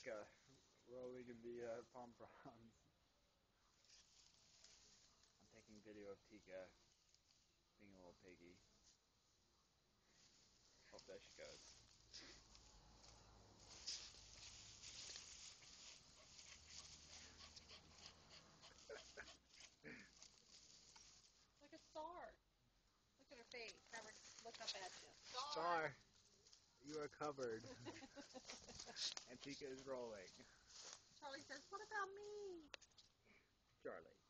Tika rolling in the palm fronds. I'm taking video of Tika being a little piggy. Oh, there she goes. Look at Star. Look at her face. Have her look up at you. Star, you are covered. And Tika is rolling. Charlie says, what about me? Charlie.